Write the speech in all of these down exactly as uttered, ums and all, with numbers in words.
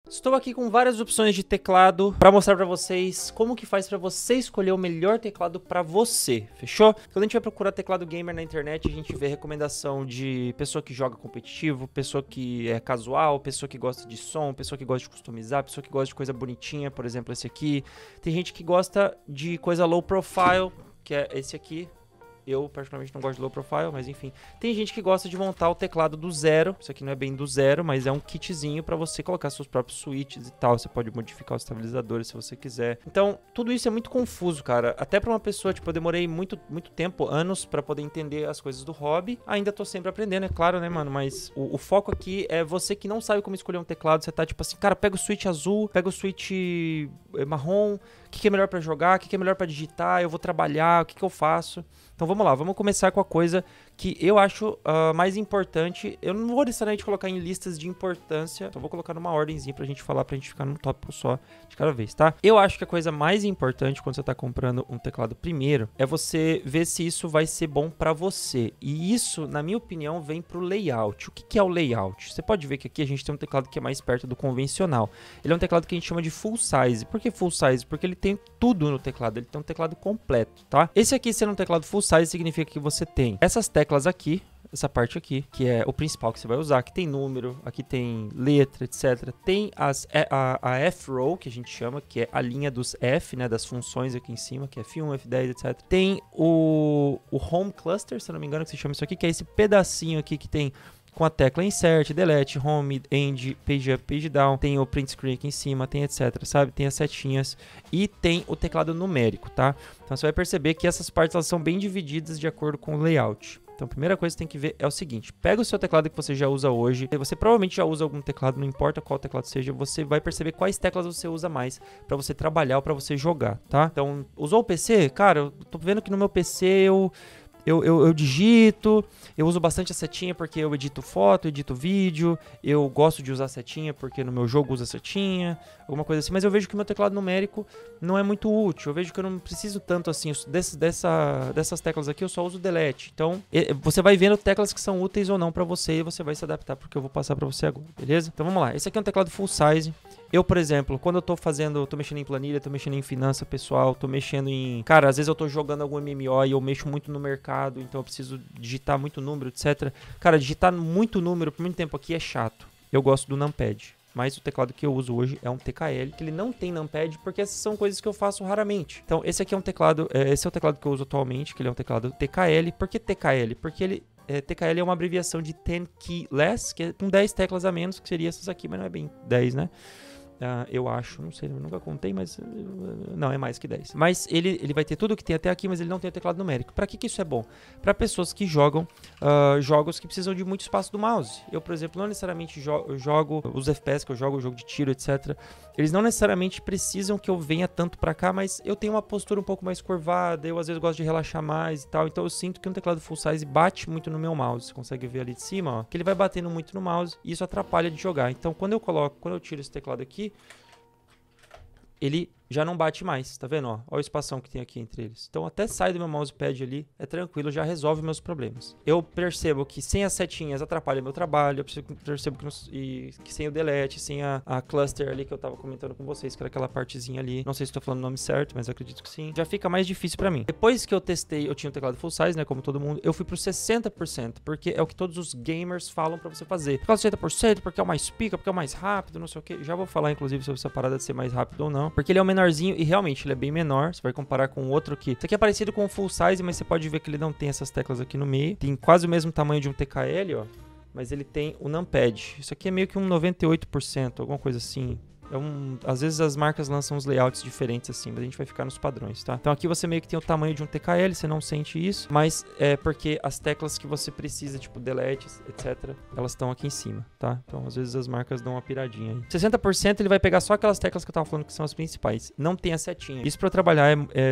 Estou aqui com várias opções de teclado para mostrar para vocês como que faz para você escolher o melhor teclado para você, fechou? Quando a gente vai procurar teclado gamer na internet, a gente vê recomendação de pessoa que joga competitivo, pessoa que é casual, pessoa que gosta de som, pessoa que gosta de customizar, pessoa que gosta de coisa bonitinha, por exemplo esse aqui. Tem gente que gosta de coisa low profile, que é esse aqui. Eu, particularmente, não gosto de low profile, mas enfim. Tem gente que gosta de montar o teclado do zero. Isso aqui não é bem do zero, mas é um kitzinho para você colocar seus próprios switches e tal. Você pode modificar os estabilizadores se você quiser. Então, tudo isso é muito confuso, cara. Até para uma pessoa, tipo, eu demorei muito, muito tempo, anos, para poder entender as coisas do hobby. Ainda tô sempre aprendendo, é claro, né, mano? Mas o, o foco aqui é você que não sabe como escolher um teclado. Você tá, tipo assim, cara, pega o switch azul, pega o switch marrom. O que, que é melhor para jogar? O que, que é melhor para digitar? Eu vou trabalhar? O que, que eu faço? Então vamos lá, vamos começar com a coisa que eu acho uh, mais importante. Eu não vou necessariamente colocar em listas de importância, só vou colocar numa ordemzinha pra gente falar, pra gente ficar num tópico só de cada vez, tá? Eu acho que a coisa mais importante quando você tá comprando um teclado primeiro é você ver se isso vai ser bom pra você. E isso, na minha opinião, vem pro layout. O que, que é o layout? Você pode ver que aqui a gente tem um teclado que é mais perto do convencional. Ele é um teclado que a gente chama de full size. Por que full size? Porque ele tem tudo no teclado, ele tem um teclado completo, tá? Esse aqui sendo um teclado full size significa que você tem essas teclas aqui, essa parte aqui, que é o principal que você vai usar. Aqui tem número, aqui tem letra, etcétera. Tem as, a, a F-Row, que a gente chama, que é a linha dos F, né, das funções aqui em cima, que é F um, F dez, etcétera. Tem o, o Home Cluster, se eu não me engano, que se chama isso aqui, que é esse pedacinho aqui que tem com a tecla Insert, Delete, Home, End, Page Up, Page Down. Tem o Print Screen aqui em cima, tem etcétera, sabe? Tem as setinhas e tem o teclado numérico, tá? Então você vai perceber que essas partes elas são bem divididas de acordo com o layout. Então a primeira coisa que você tem que ver é o seguinte: pega o seu teclado que você já usa hoje, você provavelmente já usa algum teclado, não importa qual teclado seja, você vai perceber quais teclas você usa mais para você trabalhar ou para você jogar, tá? Então, usou o P C? Cara, eu tô vendo que no meu P C eu... Eu, eu, eu digito, eu uso bastante a setinha porque eu edito foto, edito vídeo, eu gosto de usar a setinha porque no meu jogo usa a setinha, alguma coisa assim, mas eu vejo que o meu teclado numérico não é muito útil, eu vejo que eu não preciso tanto assim, desse, dessa, dessas teclas aqui eu só uso delete, então você vai vendo teclas que são úteis ou não pra você e você vai se adaptar porque eu vou passar pra você agora, beleza? Então vamos lá, esse aqui é um teclado full size. Eu, por exemplo, quando eu tô fazendo, tô mexendo em planilha, tô mexendo em finança pessoal, tô mexendo em... Cara, às vezes eu tô jogando algum M M O e eu mexo muito no mercado, então eu preciso digitar muito número, etcétera. Cara, digitar muito número por muito tempo aqui é chato. Eu gosto do numpad. Mas o teclado que eu uso hoje é um T K L, que ele não tem numpad, porque essas são coisas que eu faço raramente. Então, esse aqui é um teclado, esse é o teclado que eu uso atualmente, que ele é um teclado T K L. Por que T K L? Porque ele... É, T K L é uma abreviação de ten key less, que é com dez teclas a menos, que seria essas aqui, mas não é bem dez, né? Uh, eu acho, não sei, eu nunca contei, mas uh, não, é mais que dez. Mas ele, ele vai ter tudo que tem até aqui, mas ele não tem o teclado numérico. Para que, que isso é bom? Para pessoas que jogam uh, jogos que precisam de muito espaço do mouse. Eu, por exemplo, não necessariamente jo jogo os F P S que eu jogo, jogo de tiro, etcétera. Eles não necessariamente precisam que eu venha tanto para cá, mas eu tenho uma postura um pouco mais curvada, eu às vezes gosto de relaxar mais e tal, então eu sinto que um teclado full size bate muito no meu mouse. Você consegue ver ali de cima, ó, que ele vai batendo muito no mouse e isso atrapalha de jogar. Então, quando eu coloco, quando eu tiro esse teclado aqui, ele já não bate mais, tá vendo? Ó, olha o espação que tem aqui entre eles. Então até sai do meu mousepad ali, é tranquilo, já resolve meus problemas. Eu percebo que sem as setinhas atrapalha meu trabalho, eu percebo que, no, e, que sem o delete, sem a, a cluster ali que eu tava comentando com vocês, que era aquela partezinha ali, não sei se tô falando o nome certo, mas eu acredito que sim, já fica mais difícil pra mim. Depois que eu testei, eu tinha um teclado full size, né, como todo mundo, eu fui pro sessenta por cento, porque é o que todos os gamers falam pra você fazer. Teclado sessenta por cento porque é o mais pica, porque é o mais rápido, não sei o que. Já vou falar inclusive sobre essa parada de ser mais rápido ou não, porque ele é o menor e realmente ele é bem menor. Você vai comparar com o outro aqui. Esse aqui é parecido com o full size, mas você pode ver que ele não tem essas teclas aqui no meio. Tem quase o mesmo tamanho de um T K L, ó, mas ele tem o numpad. Isso aqui é meio que um noventa e oito por cento, alguma coisa assim. É um, às vezes as marcas lançam uns layouts diferentes assim, mas a gente vai ficar nos padrões, tá? Então aqui você meio que tem o tamanho de um T K L, você não sente isso, mas é porque as teclas que você precisa, tipo delete, etcétera, elas estão aqui em cima, tá? Então às vezes as marcas dão uma piradinha aí. sessenta por cento ele vai pegar só aquelas teclas que eu tava falando que são as principais, não tem a setinha. Isso pra eu trabalhar é, é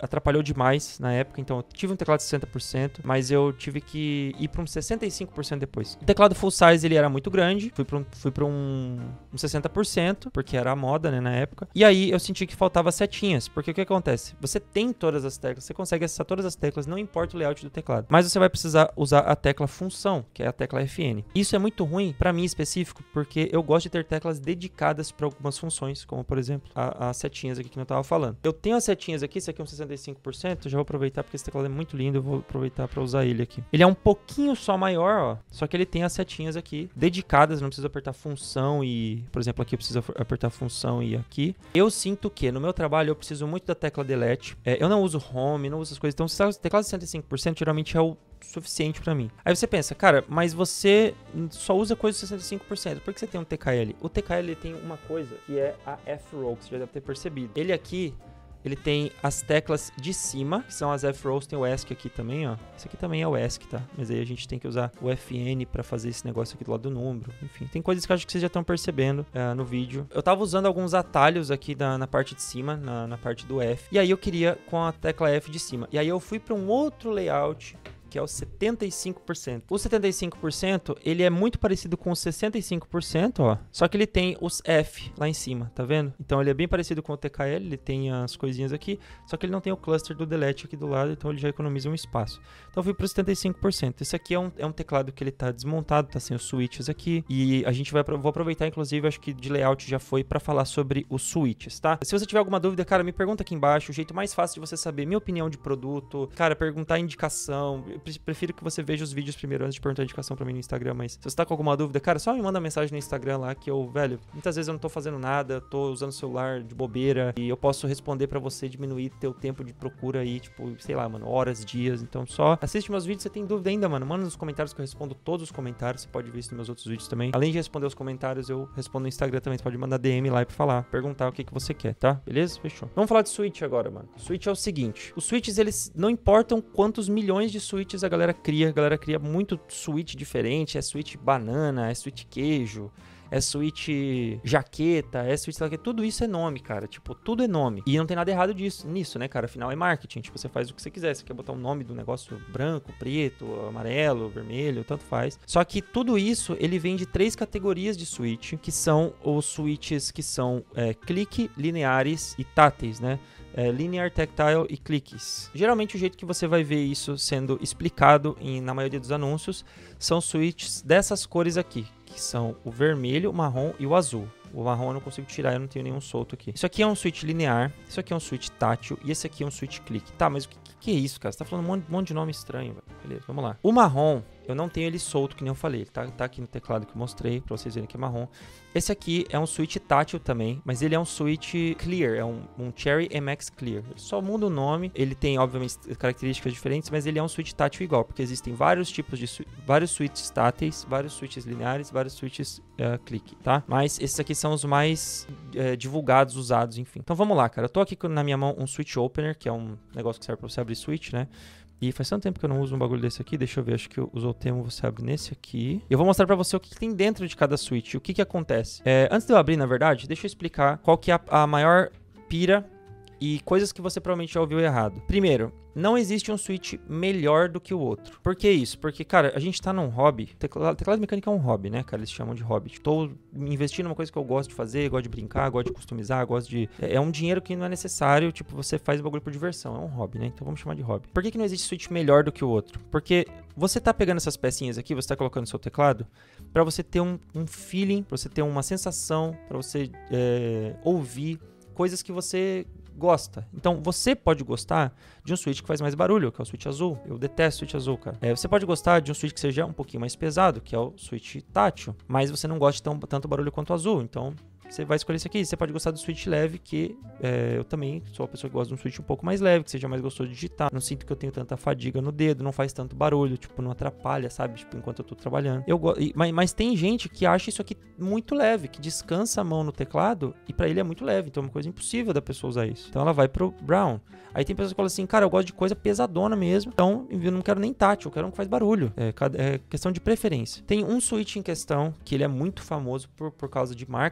atrapalhou demais na época, então eu tive um teclado de sessenta por cento, mas eu tive que ir para um sessenta e cinco por cento depois. O teclado full size, ele era muito grande, fui para um, fui pra um, um sessenta por cento, porque era a moda, né, na época. E aí eu senti que faltava setinhas, porque o que acontece? Você tem todas as teclas, você consegue acessar todas as teclas, não importa o layout do teclado, mas você vai precisar usar a tecla função, que é a tecla F N. Isso é muito ruim para mim específico, porque eu gosto de ter teclas dedicadas para algumas funções, como por exemplo, a, as setinhas aqui que eu tava falando. Eu tenho as setinhas aqui, esse aqui é um sessenta e cinco por cento, já vou aproveitar porque esse teclado é muito lindo, eu vou aproveitar para usar ele aqui. Ele é um pouquinho só maior, ó, só que ele tem as setinhas aqui dedicadas, não precisa apertar função e, por exemplo, aqui eu preciso apertar função e aqui. Eu sinto que no meu trabalho eu preciso muito da tecla delete. É, eu não uso home, não uso essas coisas, então o teclado de sessenta e cinco por cento geralmente é o suficiente pra mim. Aí você pensa, cara, mas você só usa coisa de sessenta e cinco por cento, por que você tem um T K L? O T K L tem uma coisa que é a F-Row, que você já deve ter percebido. Ele aqui, ele tem as teclas de cima, que são as F-Rows, tem o ESC aqui também, ó. Esse aqui também é o ESC, tá? Mas aí a gente tem que usar o F N pra fazer esse negócio aqui do lado do número. Enfim, tem coisas que eu acho que vocês já estão percebendo uh, no vídeo. Eu tava usando alguns atalhos aqui na, na parte de cima, na, na parte do F. E aí eu queria com a tecla F de cima. E aí eu fui pra um outro layout, que é o setenta e cinco por cento. O setenta e cinco por cento, ele é muito parecido com o sessenta e cinco por cento, ó. Só que ele tem os F lá em cima, tá vendo? Então ele é bem parecido com o T K L, ele tem as coisinhas aqui, só que ele não tem o cluster do delete aqui do lado, então ele já economiza um espaço. Então eu fui pro setenta e cinco por cento. Esse aqui é um, é um teclado que ele tá desmontado, tá sem os switches aqui, e a gente vai, vou aproveitar, inclusive, acho que de layout já foi pra falar sobre os switches, tá? Se você tiver alguma dúvida, cara, me pergunta aqui embaixo, o jeito mais fácil de você saber minha opinião de produto, cara, perguntar indicação. Prefiro que você veja os vídeos primeiro antes de perguntar a indicação pra mim no Instagram, mas se você tá com alguma dúvida, cara, só me manda mensagem no Instagram lá que eu, velho, muitas vezes eu não tô fazendo nada, tô usando o celular de bobeira e eu posso responder pra você, diminuir teu tempo de procura aí, tipo, sei lá, mano, horas, dias. Então só assiste meus vídeos, você tem dúvida ainda, mano, manda nos comentários que eu respondo todos os comentários, você pode ver isso nos meus outros vídeos também. Além de responder os comentários, eu respondo no Instagram também, você pode mandar D M lá pra falar, perguntar o que que você quer, tá? Beleza? Fechou. Vamos falar de switch agora, mano. Switch é o seguinte, os switches, eles não importam quantos milhões de switches a galera cria, a galera cria muito switch diferente, é switch banana, é switch queijo, é switch jaqueta, é switch, tudo isso é nome, cara, tipo, tudo é nome, e não tem nada errado disso, nisso, né, cara, afinal é marketing, tipo, você faz o que você quiser, você quer botar o nome do negócio branco, preto, amarelo, vermelho, tanto faz, só que tudo isso, ele vem de três categorias de switch, que são os switches que são é, clique, lineares e táteis, né, É, linear, tactile e cliques. Geralmente o jeito que você vai ver isso sendo explicado em, na maioria dos anúncios são switches dessas cores aqui, que são o vermelho, o marrom e o azul. O marrom eu não consigo tirar, eu não tenho nenhum solto aqui. Isso aqui é um switch linear, isso aqui é um switch tátil e esse aqui é um switch clique. Tá, mas o que, que é isso, cara? Você tá falando um monte, um monte de nome estranho, velho. Beleza, vamos lá. O marrom, eu não tenho ele solto, que nem eu falei. Ele tá, tá aqui no teclado que eu mostrei, pra vocês verem que é marrom. Esse aqui é um switch tátil também, mas ele é um switch clear, é um, um Cherry M X Clear. Ele só muda o nome, ele tem, obviamente, características diferentes, mas ele é um switch tátil igual, porque existem vários tipos de, vários switches táteis, vários switches lineares, vários switches uh, clique, tá? Mas esses aqui são os mais uh, divulgados, usados, enfim. Então vamos lá, cara. Eu tô aqui com, na minha mão um switch opener, que é um negócio que serve pra você abrir switch, né? E faz tanto tempo que eu não uso um bagulho desse aqui. Deixa eu ver, acho que o Zotemo você abre nesse aqui. E eu vou mostrar pra você o que, que tem dentro de cada switch. O que que acontece. É, antes de eu abrir, na verdade, deixa eu explicar qual que é a, a maior pira e coisas que você provavelmente já ouviu errado. Primeiro, não existe um switch melhor do que o outro. Por que isso? Porque, cara, a gente tá num hobby. Teclado, teclado mecânico é um hobby, né, cara? Eles chamam de hobby. Tô investindo numa coisa que eu gosto de fazer, gosto de brincar, gosto de customizar, gosto de... É um dinheiro que não é necessário, tipo, você faz o bagulho por diversão. É um hobby, né? Então vamos chamar de hobby. Por que que não existe switch melhor do que o outro? Porque você tá pegando essas pecinhas aqui, você tá colocando no seu teclado, pra você ter um, um feeling, pra você ter uma sensação, pra você é, ouvir coisas que você gosta. Então, você pode gostar de um switch que faz mais barulho, que é o switch azul. Eu detesto switch azul, cara. É, você pode gostar de um switch que seja um pouquinho mais pesado, que é o switch tátil, mas você não gosta de tão, tanto barulho quanto o azul. Então, você vai escolher esse aqui. Você pode gostar do switch leve, que é, eu também sou uma pessoa que gosta de um switch um pouco mais leve, que seja mais gostoso de digitar. Não sinto que eu tenho tanta fadiga no dedo, não faz tanto barulho, tipo, não atrapalha, sabe? Tipo, enquanto eu tô trabalhando. Eu go... mas, mas tem gente que acha isso aqui muito leve, que descansa a mão no teclado e pra ele é muito leve. Então é uma coisa impossível da pessoa usar isso. Então ela vai pro brown. Aí tem pessoas que falam assim, cara, eu gosto de coisa pesadona mesmo, então eu não quero nem tátil, eu quero um que faz barulho. É, é questão de preferência. Tem um switch em questão, que ele é muito famoso por, por causa de marcas famosas,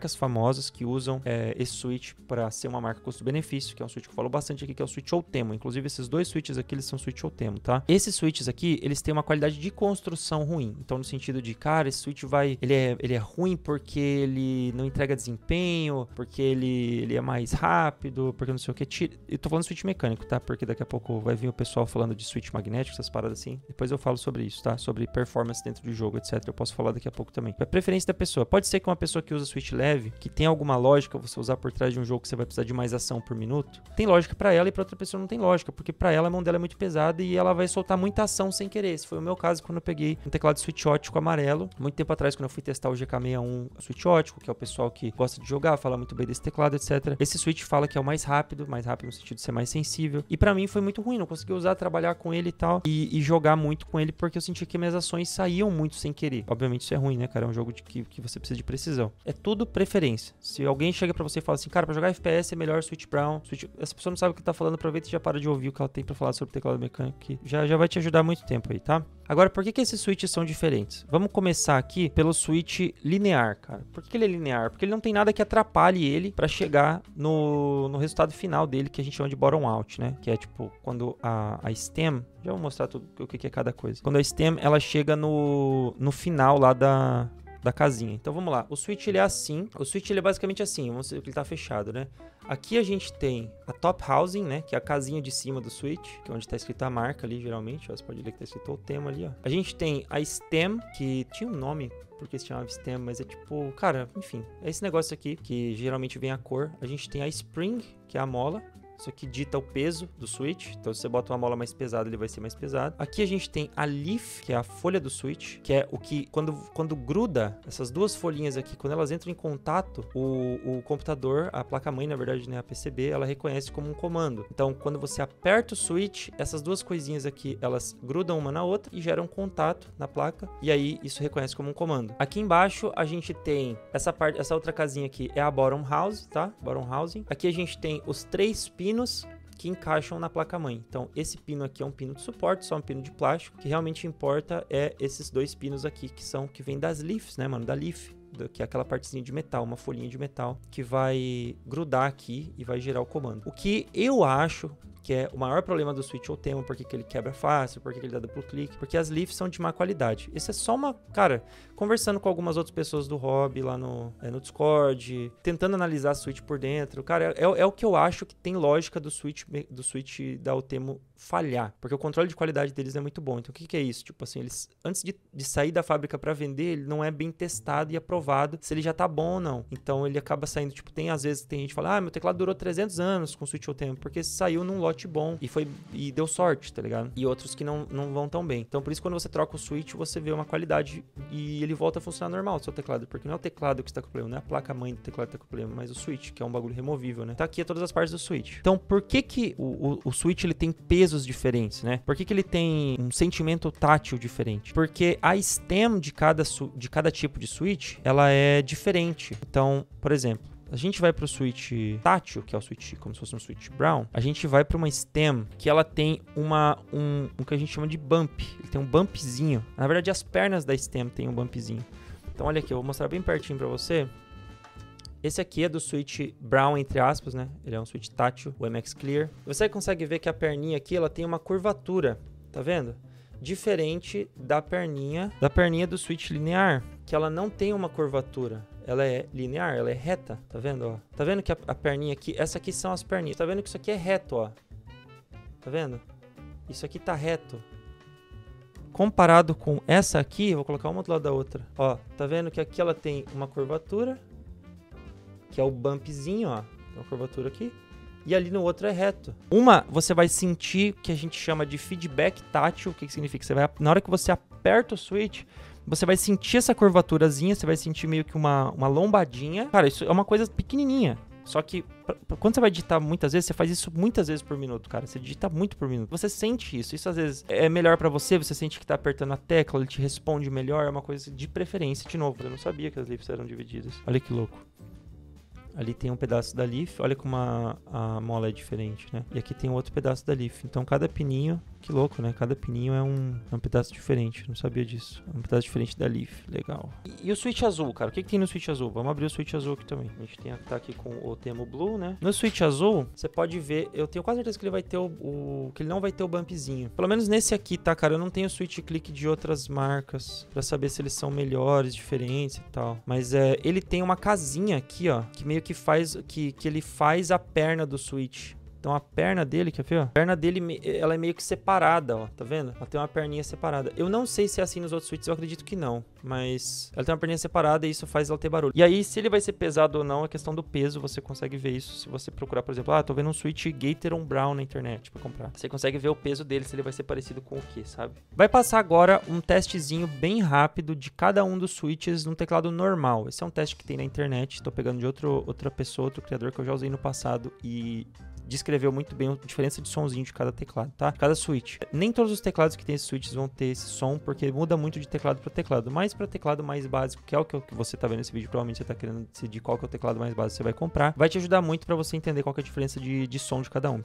famosas que usam é, esse switch para ser uma marca custo-benefício, que é um switch que eu falo bastante aqui, que é o switch Outemo. Inclusive, esses dois switches aqui, eles são switch Outemo, tá? Esses switches aqui, eles têm uma qualidade de construção ruim. Então, no sentido de, cara, esse switch vai... Ele é, ele é ruim porque ele não entrega desempenho, porque ele, ele é mais rápido, porque não sei o que. Eu tô falando switch mecânico, tá? Porque daqui a pouco vai vir o pessoal falando de switch magnético, essas paradas assim. Depois eu falo sobre isso, tá? Sobre performance dentro do jogo, etcétera. Eu posso falar daqui a pouco também. É a preferência da pessoa. Pode ser que uma pessoa que usa switch leve, que tem alguma lógica você usar por trás de um jogo que você vai precisar de mais ação por minuto, tem lógica pra ela e pra outra pessoa não tem lógica, porque pra ela a mão dela é muito pesada e ela vai soltar muita ação sem querer. Esse foi o meu caso quando eu peguei um teclado switch ótico amarelo. Muito tempo atrás, quando eu fui testar o G K sessenta e um switch ótico, que é o pessoal que gosta de jogar, fala muito bem desse teclado, etcétera. Esse switch fala que é o mais rápido, mais rápido no sentido de ser mais sensível. E pra mim foi muito ruim, não consegui usar, trabalhar com ele e tal, e, e jogar muito com ele, porque eu senti que minhas ações saíam muito sem querer. Obviamente isso é ruim, né, cara? É um jogo de que, que você precisa de precisão. É tudo preferência. Se alguém chega pra você e fala assim, cara, pra jogar F P S é melhor switch brown, switch... essa pessoa não sabe o que tá falando, aproveita e já para de ouvir o que ela tem pra falar sobre o teclado mecânico, que já, já vai te ajudar muito tempo aí, tá? Agora, por que que esses switches são diferentes? Vamos começar aqui pelo switch linear, cara. Por que que ele é linear? Porque ele não tem nada que atrapalhe ele pra chegar no, no resultado final dele, que a gente chama de bottom out, né? Que é tipo, quando a, a stem... Já vou mostrar tudo o que que é cada coisa. Quando a stem, ela chega no, no final lá da... da casinha. Então vamos lá, o switch ele é assim, o switch ele é basicamente assim, vamos dizer que ele tá fechado, né? Aqui a gente tem a top housing, né, que é a casinha de cima do switch, que é onde tá escrita a marca ali, geralmente, ó, você pode ler que tá escrito o tema ali, ó. A gente tem a stem, que tinha um nome, porque se chamava stem, mas é tipo, cara, enfim, é esse negócio aqui, que geralmente vem a cor. A gente tem a spring, que é a mola. Isso aqui dita o peso do switch. Então, se você bota uma mola mais pesada, ele vai ser mais pesado. Aqui a gente tem a leaf, que é a folha do switch, que é o que, quando, quando gruda, essas duas folhinhas aqui, quando elas entram em contato, o, o computador, a placa-mãe, na verdade, né, a P C B, ela reconhece como um comando. Então, quando você aperta o switch, essas duas coisinhas aqui, elas grudam uma na outra e geram contato na placa. E aí, isso reconhece como um comando. Aqui embaixo, a gente tem essa parte, essa outra casinha aqui, é a bottom house, tá? Bottom housing. Aqui a gente tem os três pinos que encaixam na placa-mãe. Então, esse pino aqui é um pino de suporte, só um pino de plástico. O que realmente importa é esses dois pinos aqui, que são que vêm das leaves, né, mano? Da leaf, que é aquela partezinha de metal, uma folhinha de metal, que vai grudar aqui e vai gerar o comando. O que eu acho que é o maior problema do switch Outemo, porque que ele quebra fácil, porque que ele dá duplo clique, porque as leaves são de má qualidade. Isso é só uma... Cara, conversando com algumas outras pessoas do hobby lá no, é, no Discord, tentando analisar a switch por dentro, cara, é, é o que eu acho que tem lógica do switch, do switch da Outemo falhar, porque o controle de qualidade deles é muito bom. Então, o que que é isso? Tipo assim, eles, antes de, de sair da fábrica para vender, ele não é bem testado e aprovado se ele já tá bom ou não. Então, ele acaba saindo, tipo, tem às vezes, tem gente que fala, ah, meu teclado durou trezentos anos com o switch Outemo, porque saiu num lote bom e foi e deu sorte, tá ligado? E outros que não, não vão tão bem. Então, por isso, quando você troca o switch, você vê uma qualidade e ele volta a funcionar normal, o seu teclado, porque não é o teclado que está com o problema, não é a placa-mãe do teclado que tá com o problema, mas o switch, que é um bagulho removível, né? Tá aqui é todas as partes do switch. Então, por que que o, o, o switch, ele tem pesos diferentes, né? Por que que ele tem um sentimento tátil diferente? Porque a stem de cada, de cada tipo de switch, ela é diferente. Então, por exemplo, a gente vai para o switch tátil, que é o switch como se fosse um switch brown, a gente vai para uma stem que ela tem uma, um, o que a gente chama de bump. Ele tem um bumpzinho. Na verdade, as pernas da stem tem um bumpzinho. Então, olha aqui, eu vou mostrar bem pertinho para você. Esse aqui é do switch brown, entre aspas, né? Ele é um switch tátil, o M X Clear. Você consegue ver que a perninha aqui, ela tem uma curvatura, tá vendo? Diferente da perninha, da perninha do switch linear, que ela não tem uma curvatura. Ela é linear, ela é reta, tá vendo, ó? Tá vendo que a, a perninha aqui, essa aqui são as perninhas. Tá vendo que isso aqui é reto, ó? Tá vendo? Isso aqui tá reto. Comparado com essa aqui, eu vou colocar uma do lado da outra. Ó, tá vendo que aqui ela tem uma curvatura, que é o bumpzinho, ó. Tem uma curvatura aqui. E ali no outro é reto. Uma, você vai sentir que a gente chama de feedback tátil. O que que significa? Você vai, na hora que você aperta o switch, você vai sentir essa curvaturazinha, você vai sentir meio que uma, uma lombadinha. Cara, isso é uma coisa pequenininha. Só que pra, pra, quando você vai digitar muitas vezes, você faz isso muitas vezes por minuto, cara. Você digita muito por minuto. Você sente isso. Isso às vezes é melhor pra você. Você sente que tá apertando a tecla, ele te responde melhor. É uma coisa de preferência. De novo, eu não sabia que as leaves eram divididas. Olha que louco. Ali tem um pedaço da leaf, olha como a, a mola é diferente, né? E aqui tem outro pedaço da leaf. Então, cada pininho Que louco, né? Cada pininho é um, é um pedaço diferente. Não sabia disso. É um pedaço diferente da Leaf. Legal. E, e o switch azul, cara? O que, que tem no switch azul? Vamos abrir o switch azul aqui também. A gente tem, tá aqui com o Temo Blue, né? No switch azul, você pode ver... Eu tenho quase certeza que ele vai ter o, o... que ele não vai ter o bumpzinho. Pelo menos nesse aqui, tá, cara? Eu não tenho switch click de outras marcas pra saber se eles são melhores, diferentes e tal. Mas é, ele tem uma casinha aqui, ó, que meio que faz... Que, que ele faz a perna do switch. Então a perna dele, quer ver, ó? A perna dele, ela é meio que separada, ó, tá vendo? Ela tem uma perninha separada. Eu não sei se é assim nos outros switches, eu acredito que não. Mas ela tem uma perninha separada e isso faz ela ter barulho. E aí, se ele vai ser pesado ou não, é questão do peso, você consegue ver isso. Se você procurar, por exemplo, ah, tô vendo um switch Gateron Brown na internet pra comprar. Você consegue ver o peso dele, se ele vai ser parecido com o que, sabe? Vai passar agora um testezinho bem rápido de cada um dos switches num teclado normal. Esse é um teste que tem na internet. Tô pegando de outro, outra pessoa, outro criador que eu já usei no passado e... descreveu muito bem a diferença de sonzinho de cada teclado, tá? Cada switch. Nem todos os teclados que tem esses switches vão ter esse som, porque muda muito de teclado para teclado. Mas para teclado mais básico, que é o que você tá vendo nesse vídeo, provavelmente você tá querendo decidir qual que é o teclado mais básico que você vai comprar, vai te ajudar muito para você entender qual que é a diferença de, de som de cada um.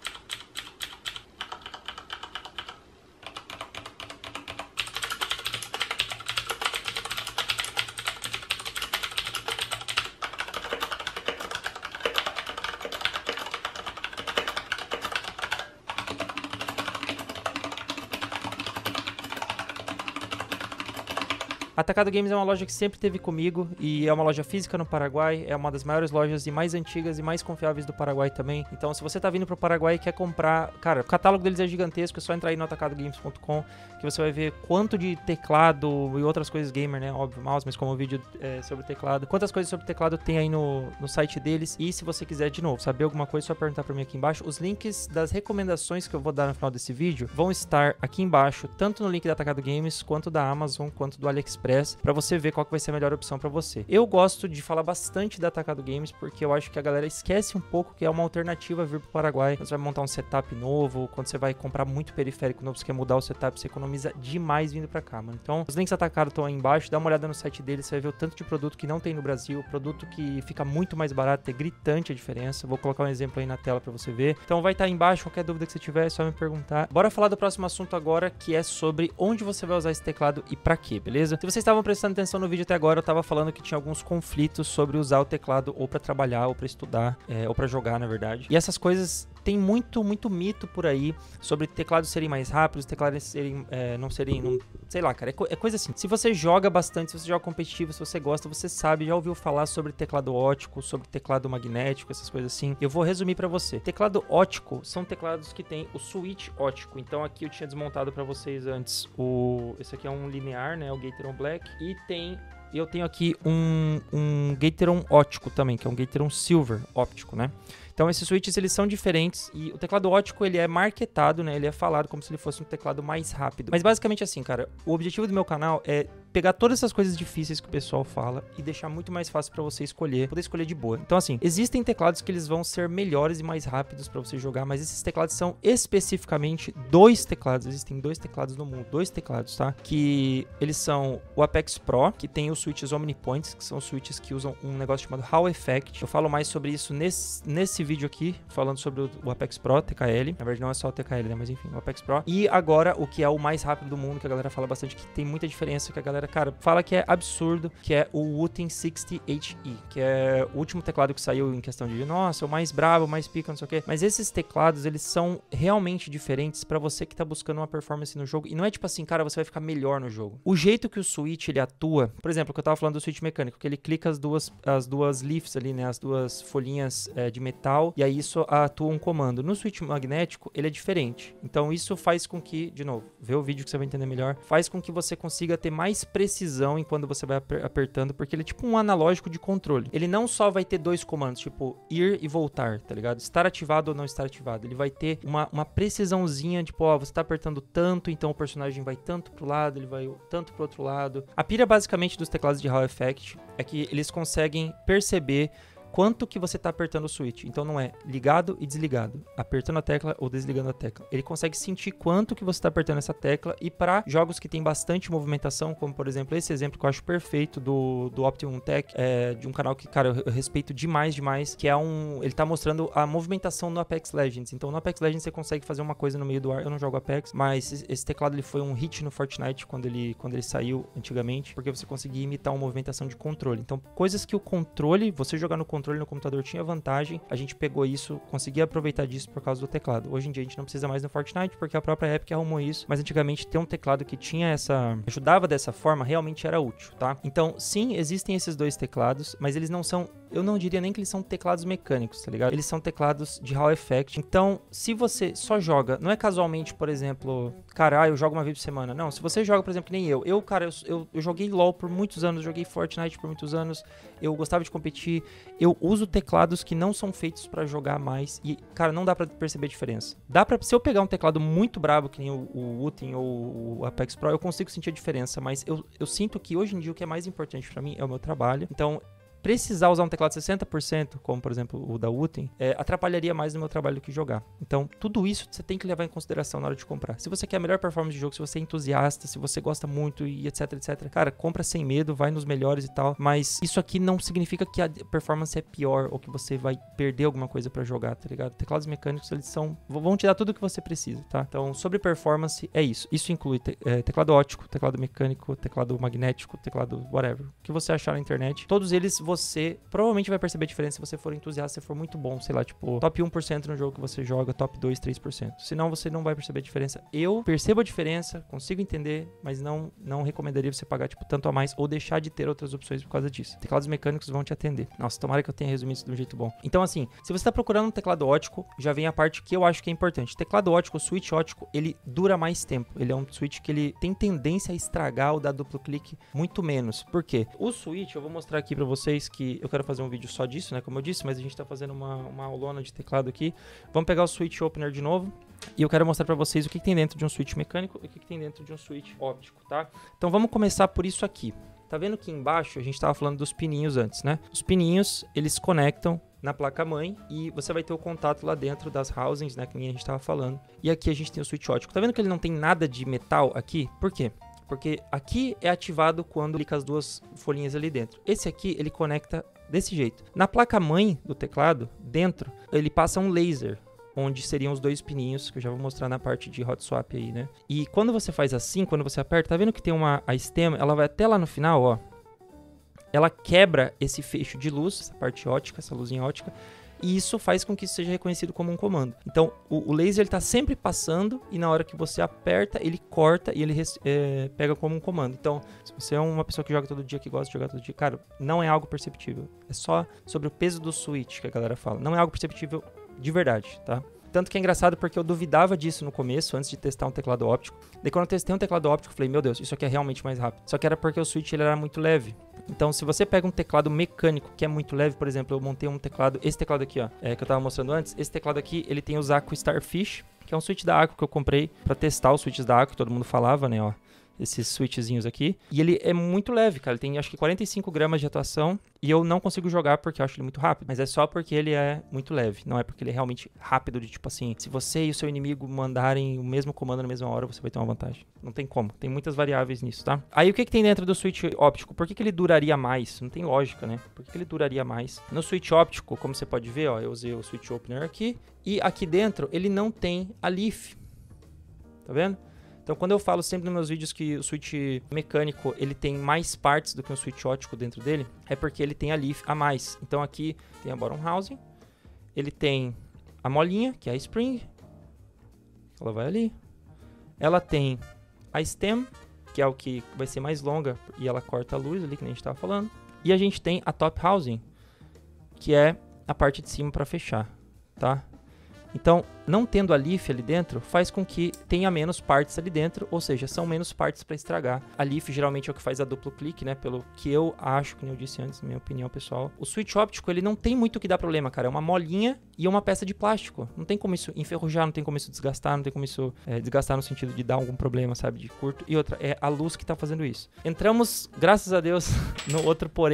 Atacado Games é uma loja que sempre esteve comigo e é uma loja física no Paraguai, é uma das maiores lojas e mais antigas e mais confiáveis do Paraguai também. Então, se você tá vindo pro Paraguai e quer comprar, cara, o catálogo deles é gigantesco, é só entrar aí no atacado games ponto com que você vai ver quanto de teclado e outras coisas gamer, né? Óbvio, mouse, mas como o vídeo é sobre teclado, quantas coisas sobre teclado tem aí no, no site deles. E se você quiser, de novo, saber alguma coisa, é só perguntar pra mim aqui embaixo. Os links das recomendações que eu vou dar no final desse vídeo vão estar aqui embaixo, tanto no link da Atacado Games, quanto da Amazon, quanto do AliExpress, para você ver qual que vai ser a melhor opção para você. Eu gosto de falar bastante da Atacado Games porque eu acho que a galera esquece um pouco que é uma alternativa vir pro Paraguai. Quando você vai montar um setup novo, quando você vai comprar muito periférico novo, você quer mudar o setup, você economiza demais vindo para cá, mano. Então, os links Atacado estão aí embaixo, dá uma olhada no site deles, você vai ver o tanto de produto que não tem no Brasil, produto que fica muito mais barato, é gritante a diferença. Vou colocar um exemplo aí na tela para você ver. Então, vai estar aí embaixo, qualquer dúvida que você tiver, é só me perguntar. Bora falar do próximo assunto agora, que é sobre onde você vai usar esse teclado e para quê, beleza? Se vocês estavam prestando atenção no vídeo até agora, eu tava falando que tinha alguns conflitos sobre usar o teclado ou pra trabalhar, ou pra estudar, é, ou pra jogar, na verdade. E essas coisas, tem muito, muito mito por aí sobre teclados serem mais rápidos, teclados serem, é, não serem, não, sei lá, cara, é, co é coisa assim. Se você joga bastante, se você joga competitivo, se você gosta, você sabe, já ouviu falar sobre teclado ótico, sobre teclado magnético, essas coisas assim. Eu vou resumir pra você. Teclado ótico são teclados que tem o switch ótico. Então aqui eu tinha desmontado pra vocês antes o... Esse aqui é um linear, né, o Gateron Black. E tem... E eu tenho aqui um, um Gateron ótico também, que é um Gateron Silver óptico, né? Então esses switches, eles são diferentes e o teclado ótico, ele é marketado, né? Ele é falado como se ele fosse um teclado mais rápido. Mas basicamente assim, cara, o objetivo do meu canal é pegar todas essas coisas difíceis que o pessoal fala e deixar muito mais fácil pra você escolher, poder escolher de boa. Então assim, existem teclados que eles vão ser melhores e mais rápidos pra você jogar, mas esses teclados são especificamente dois teclados, existem dois teclados no mundo, dois teclados, tá? Que eles são o Apex Pro, que tem os switches Omnipoints, que são switches que usam um negócio chamado Hall Effect. Eu falo mais sobre isso nesse, nesse vídeo aqui, falando sobre o, o Apex Pro, T K L. Na verdade não é só o T K L, né? Mas enfim, o Apex Pro. E agora, o que é o mais rápido do mundo, que a galera fala bastante, que tem muita diferença, que a galera, cara, fala que é absurdo, que é o Wooten sessenta H E, que é o último teclado que saiu em questão de, nossa, o mais brabo, o mais pica, não sei o quê. Mas esses teclados, eles são realmente diferentes pra você que tá buscando uma performance no jogo. E não é tipo assim, cara, você vai ficar melhor no jogo. O jeito que o switch, ele atua, por exemplo, que eu tava falando do switch mecânico, que ele clica as duas, as duas leaves ali, né, as duas folhinhas é, de metal, e aí isso atua um comando. No switch magnético, ele é diferente. Então isso faz com que, de novo, vê o vídeo que você vai entender melhor, faz com que você consiga ter mais precisão em quando você vai apertando, porque ele é tipo um analógico de controle. Ele não só vai ter dois comandos, tipo ir e voltar, tá ligado? Estar ativado ou não estar ativado. Ele vai ter uma, uma precisãozinha, tipo, ó, você tá apertando tanto, então o personagem vai tanto pro lado, ele vai tanto pro outro lado. A pira basicamente dos teclados de Hall Effect é que eles conseguem perceber quanto que você tá apertando o switch. Então não é ligado e desligado, apertando a tecla ou desligando a tecla. Ele consegue sentir quanto que você tá apertando essa tecla, e para jogos que tem bastante movimentação, como por exemplo esse exemplo que eu acho perfeito do, do Optimum Tech, é, de um canal que, cara, eu, eu respeito demais, demais, que é um... ele tá mostrando a movimentação no Apex Legends. Então no Apex Legends você consegue fazer uma coisa no meio do ar. Eu não jogo Apex, mas esse teclado ele foi um hit no Fortnite quando ele, quando ele saiu antigamente, porque você conseguia imitar uma movimentação de controle. Então coisas que o controle, você jogar no controle no computador tinha vantagem, a gente pegou isso, conseguia aproveitar disso por causa do teclado. Hoje em dia a gente não precisa mais no Fortnite, porque a própria Epic arrumou isso, mas antigamente ter um teclado que tinha essa... ajudava dessa forma, realmente era útil, tá? Então sim, existem esses dois teclados, mas eles não são... eu não diria nem que eles são teclados mecânicos, tá ligado? Eles são teclados de Hall Effect. Então, se você só joga, não é casualmente, por exemplo, cara, ah, eu jogo uma vez por semana. Não, se você joga, por exemplo, que nem eu. Eu, cara, eu, eu, eu joguei LoL por muitos anos, joguei Fortnite por muitos anos, eu gostava de competir. Eu uso teclados que não são feitos pra jogar mais e, cara, não dá pra perceber a diferença. Dá pra, se eu pegar um teclado muito brabo, que nem o, o Utem ou o Apex Pro, eu consigo sentir a diferença, mas eu, eu sinto que hoje em dia o que é mais importante pra mim é o meu trabalho. Então, precisar usar um teclado sessenta por cento, como por exemplo o da Utem, é, atrapalharia mais no meu trabalho do que jogar. Então, tudo isso você tem que levar em consideração na hora de comprar. Se você quer a melhor performance de jogo, se você é entusiasta, se você gosta muito e etc, etc, cara, compra sem medo, vai nos melhores e tal, mas isso aqui não significa que a performance é pior ou que você vai perder alguma coisa pra jogar, tá ligado? Teclados mecânicos, eles são, vão te dar tudo o que você precisa, tá? Então, sobre performance, é isso. Isso inclui te, é, teclado óptico, teclado mecânico, teclado magnético, teclado whatever. O que você achar na internet, todos eles você provavelmente vai perceber a diferença se você for entusiasta, se for muito bom, sei lá, tipo, top um por cento no jogo que você joga, top dois, três por cento. Senão você não vai perceber a diferença. Eu percebo a diferença, consigo entender, mas não, não recomendaria você pagar, tipo, tanto a mais ou deixar de ter outras opções por causa disso. Teclados mecânicos vão te atender. Nossa, tomara que eu tenha resumido isso de um jeito bom. Então, assim, se você tá procurando um teclado óptico, já vem a parte que eu acho que é importante. Teclado óptico, o switch óptico, ele dura mais tempo. Ele é um switch que ele tem tendência a estragar ou dar duplo clique muito menos. Por quê? O switch, eu vou mostrar aqui pra vocês que eu quero fazer um vídeo só disso, né, como eu disse, mas a gente tá fazendo uma, uma aulona de teclado aqui. Vamos pegar o switch opener de novo e eu quero mostrar pra vocês o que, que tem dentro de um switch mecânico e o que, que tem dentro de um switch óptico, tá? Então vamos começar por isso aqui. Tá vendo que embaixo a gente tava falando dos pininhos antes, né? Os pininhos, eles conectam na placa-mãe e você vai ter o contato lá dentro das housings, né, que nem a gente tava falando. E aqui a gente tem o switch óptico. Tá vendo que ele não tem nada de metal aqui? Por quê? Porque aqui é ativado quando clica as duas folhinhas ali dentro. Esse aqui, ele conecta desse jeito. Na placa-mãe do teclado, dentro, ele passa um laser, onde seriam os dois pininhos, que eu já vou mostrar na parte de hot swap aí, né? E quando você faz assim, quando você aperta, tá vendo que tem uma a stem, ela vai até lá no final, ó. Ela quebra esse fecho de luz, essa parte ótica, essa luzinha ótica, e isso faz com que isso seja reconhecido como um comando. Então, o, o laser está sempre passando e na hora que você aperta, ele corta e ele é, pega como um comando. Então, se você é uma pessoa que joga todo dia, que gosta de jogar todo dia, cara, não é algo perceptível. É só sobre o peso do switch que a galera fala. Não é algo perceptível de verdade, tá? Tanto que é engraçado porque eu duvidava disso no começo, antes de testar um teclado óptico. Daí quando eu testei um teclado óptico, eu falei, meu Deus, isso aqui é realmente mais rápido. Só que era porque o switch ele era muito leve. Então, se você pega um teclado mecânico que é muito leve, por exemplo, eu montei um teclado, esse teclado aqui, ó, é, que eu tava mostrando antes, esse teclado aqui, ele tem os Aqua Starfish, que é um switch da Aqua que eu comprei pra testar os switches da Aqua, que todo mundo falava, né, ó. Esses switchzinhos aqui. E ele é muito leve, cara. Ele tem acho que quarenta e cinco gramas de atuação. E eu não consigo jogar porque eu acho ele muito rápido. Mas é só porque ele é muito leve. Não é porque ele é realmente rápido. De tipo assim, se você e o seu inimigo mandarem o mesmo comando na mesma hora, você vai ter uma vantagem. Não tem como. Tem muitas variáveis nisso, tá? Aí o que, que tem dentro do switch óptico? Por que, que ele duraria mais? Não tem lógica, né? Por que, que ele duraria mais? No switch óptico, como você pode ver, ó, eu usei o switch opener aqui. E aqui dentro, ele não tem a leaf. Tá vendo? Então, quando eu falo sempre nos meus vídeos que o switch mecânico ele tem mais partes do que um switch óptico dentro dele, é porque ele tem a leaf a mais. Então, aqui tem a bottom housing, ele tem a molinha, que é a spring, ela vai ali. Ela tem a stem, que é o que vai ser mais longa e ela corta a luz ali, que nem a gente estava falando. E a gente tem a top housing, que é a parte de cima para fechar, tá? Então, não tendo a leaf ali dentro, faz com que tenha menos partes ali dentro, ou seja, são menos partes para estragar. A leaf geralmente é o que faz a duplo clique, né? Pelo que eu acho, que eu disse antes, na minha opinião pessoal. O switch óptico, ele não tem muito o que dar problema, cara. É uma molinha e uma peça de plástico. Não tem como isso enferrujar, não tem como isso desgastar, não tem como isso é, desgastar no sentido de dar algum problema, sabe? De curto. E outra, é a luz que tá fazendo isso. Entramos, graças a Deus, no outro porém.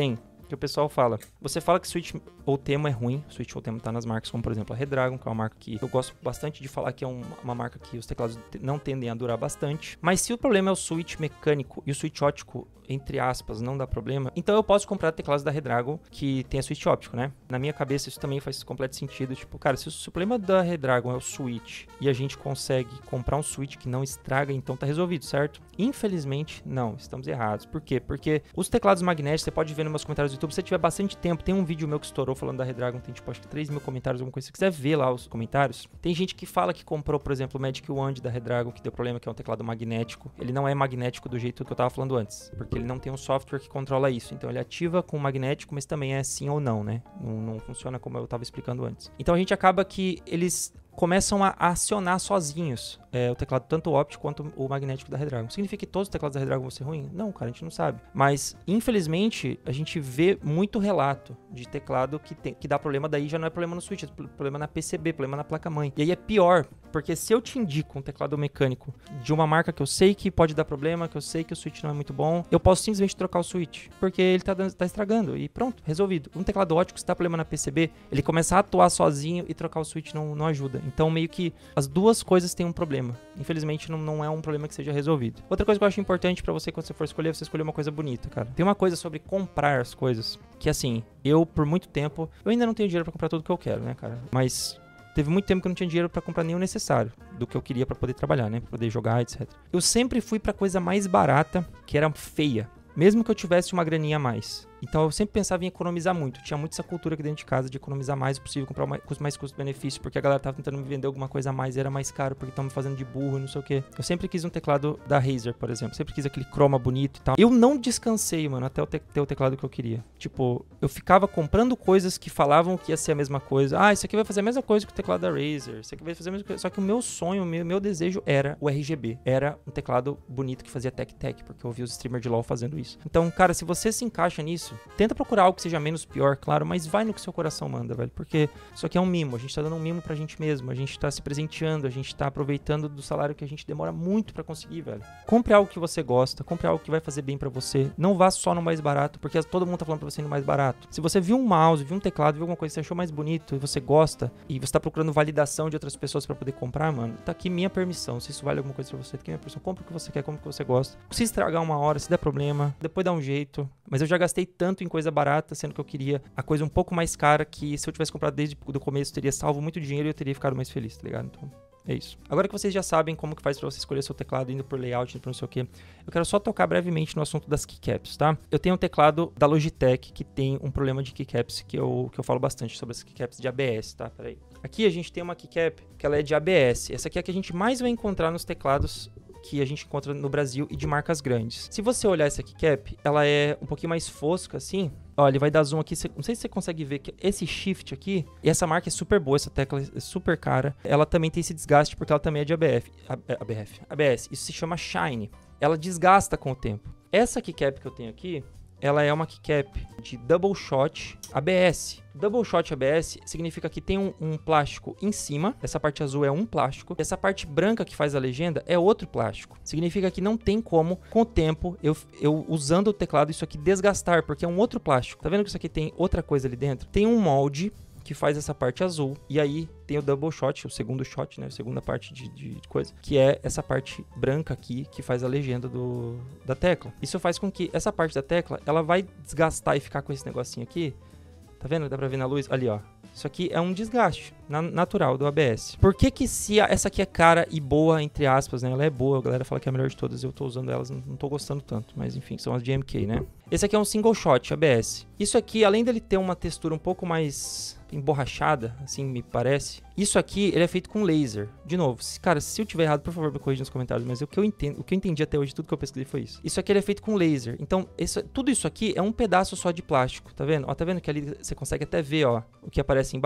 que o pessoal fala. Você fala que switch ou tema é ruim, switch ou tema tá nas marcas, como por exemplo a Redragon, que é uma marca que eu gosto bastante de falar que é um, uma marca que os teclados não tendem a durar bastante. Mas se o problema é o switch mecânico e o switch óptico, entre aspas, não dá problema, então eu posso comprar teclados da Redragon que tem a switch óptico, né? Na minha cabeça isso também faz completo sentido. Tipo, cara, se o, se o problema da Redragon é o switch e a gente consegue comprar um switch que não estraga, então tá resolvido, certo? Infelizmente, não, estamos errados. Por quê? Porque os teclados magnéticos, você pode ver nos meus comentários do YouTube, se você tiver bastante tempo, tem um vídeo meu que estourou falando da Redragon, tem tipo acho que três mil comentários, alguma coisa. Se você quiser ver lá os comentários, tem gente que fala que comprou, por exemplo, o Magic Wand da Redragon, que deu problema, que é um teclado magnético. Ele não é magnético do jeito que eu tava falando antes, porque ele não tem um software que controla isso. Então ele ativa com magnético, mas também é sim ou não, né? Não, não funciona como eu tava explicando antes. Então a gente acaba que eles começam a acionar sozinhos é, o teclado, tanto o óptico quanto o magnético da Redragon. Significa que todos os teclados da Redragon vão ser ruins? Não, cara, a gente não sabe. Mas, infelizmente, a gente vê muito relato de teclado que, tem, que dá problema, daí já não é problema no switch, é problema na P C B, problema na placa-mãe. E aí é pior, porque se eu te indico um teclado mecânico de uma marca que eu sei que pode dar problema, que eu sei que o switch não é muito bom, eu posso simplesmente trocar o switch, porque ele tá, dando, tá estragando e pronto, resolvido. Um teclado óptico, se dá problema na P C B, ele começar a atuar sozinho e trocar o switch não, não ajuda. Então, meio que as duas coisas têm um problema. Infelizmente, não, não é um problema que seja resolvido. Outra coisa que eu acho importante pra você, quando você for escolher, você escolher uma coisa bonita, cara. Tem uma coisa sobre comprar as coisas, que assim, eu, por muito tempo, eu ainda não tenho dinheiro pra comprar tudo que eu quero, né, cara? Mas teve muito tempo que eu não tinha dinheiro pra comprar nem o necessário do que eu queria pra poder trabalhar, né? Pra poder jogar, etcétera. Eu sempre fui pra coisa mais barata, que era feia. Mesmo que eu tivesse uma graninha a mais. Então eu sempre pensava em economizar muito. Tinha muito essa cultura aqui dentro de casa de economizar mais o possível, comprar mais, mais custo-benefício, porque a galera tava tentando me vender alguma coisa a mais e era mais caro, porque estão me fazendo de burro, não sei o quê. Eu sempre quis um teclado da Razer, por exemplo. Sempre quis aquele chroma bonito e tal. Eu não descansei, mano, até eu ter, ter o teclado que eu queria. Tipo, eu ficava comprando coisas que falavam que ia ser a mesma coisa. Ah, isso aqui vai fazer a mesma coisa que o teclado da Razer. Isso aqui vai fazer a mesma coisa. Só que o meu sonho, o meu, meu desejo era o R G B. Era um teclado bonito que fazia tec-tec, porque eu vi os streamers de LoL fazendo isso. Então, cara, se você se encaixa nisso, tenta procurar algo que seja menos pior, claro, mas vai no que seu coração manda, velho, porque isso aqui é um mimo, a gente tá dando um mimo pra gente mesmo, a gente tá se presenteando, a gente tá aproveitando do salário que a gente demora muito pra conseguir, velho. Compre algo que você gosta, compre algo que vai fazer bem pra você, não vá só no mais barato, porque todo mundo tá falando pra você ir no mais barato. Se você viu um mouse, viu um teclado, viu alguma coisa que você achou mais bonito e você gosta, e você tá procurando validação de outras pessoas pra poder comprar, mano, tá aqui minha permissão, se isso vale alguma coisa pra você, tá aqui minha permissão, compre o que você quer, compre o que você gosta. Se estragar uma hora, se der problema, depois dá um jeito, mas eu já gastei tanto em coisa barata, sendo que eu queria a coisa um pouco mais cara, que se eu tivesse comprado desde o começo, teria salvo muito dinheiro e eu teria ficado mais feliz, tá ligado? Então, é isso. Agora que vocês já sabem como que faz pra você escolher seu teclado, indo por layout, indo por não sei o que, eu quero só tocar brevemente no assunto das keycaps, tá? Eu tenho um teclado da Logitech que tem um problema de keycaps que eu, que eu falo bastante sobre as keycaps de A B S, tá? Peraí. Aqui a gente tem uma keycap que ela é de A B S. Essa aqui é a que a gente mais vai encontrar nos teclados que a gente encontra no Brasil e de marcas grandes. Se você olhar essa keycap, ela é um pouquinho mais fosca, assim. Ó, ele vai dar zoom aqui, cê, não sei se você consegue ver que esse shift aqui, e essa marca é super boa, essa tecla é super cara. Ela também tem esse desgaste porque ela também é de A B F, A B F, A B S. Isso se chama Shine. Ela desgasta com o tempo. Essa keycap que eu tenho aqui, ela é uma keycap de Double Shot A B S. Double Shot A B S significa que tem um, um plástico em cima, essa parte azul é um plástico, e essa parte branca que faz a legenda é outro plástico. Significa que não tem como, com o tempo, eu, eu usando o teclado, isso aqui desgastar, porque é um outro plástico. Tá vendo que isso aqui tem outra coisa ali dentro? Tem um molde que faz essa parte azul, e aí tem o double shot, o segundo shot, né, a segunda parte de, de coisa, que é essa parte branca aqui, que faz a legenda do, da tecla. Isso faz com que essa parte da tecla, ela vai desgastar e ficar com esse negocinho aqui, tá vendo? Dá pra ver na luz? Ali, ó. Isso aqui é um desgaste na, natural do A B S. Por que que se a, essa aqui é cara e boa, entre aspas, né? Ela é boa, a galera fala que é a melhor de todas, eu tô usando elas, não, não tô gostando tanto, mas enfim, são as de M K, né? Esse aqui é um single shot A B S. Isso aqui, além dele ter uma textura um pouco mais emborrachada, assim me parece, isso aqui, ele é feito com laser. De novo, se, cara, se eu tiver errado, por favor, me corrija nos comentários, mas o que eu entendo, o que eu entendi até hoje, tudo que eu pesquisei foi isso. Isso aqui ele é feito com laser. Então, isso, tudo isso aqui é um pedaço só de plástico, tá vendo? Ó, tá vendo que ali você consegue até ver, ó, o que aparece embaixo?